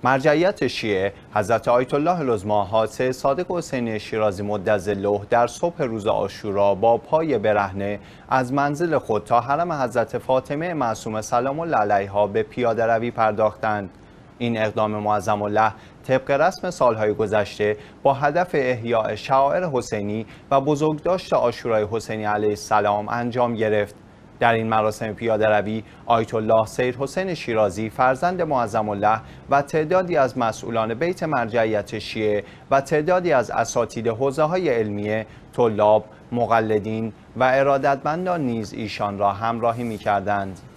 مرجعیت شیعه حضرت آیت الله العظما حاتم صادق حسینی شیرازی مدظله در صبح روز عاشورا با پای برهنه از منزل خود تا حرم حضرت فاطمه معصومه سلام الله علیها به پیاده روی پرداختند. این اقدام معظم الله طبق رسم سالهای گذشته با هدف احیاء شعائر حسینی و بزرگداشت عاشورای حسینی علیه السلام انجام گرفت. در این مراسم پیاده روی آیت الله سید حسین شیرازی فرزند معظم الله و تعدادی از مسئولان بیت مرجعیت شیعه و تعدادی از اساتید حوزه‌های علمیه، طلاب، مقلدین و ارادتمندان نیز ایشان را همراهی می‌کردند.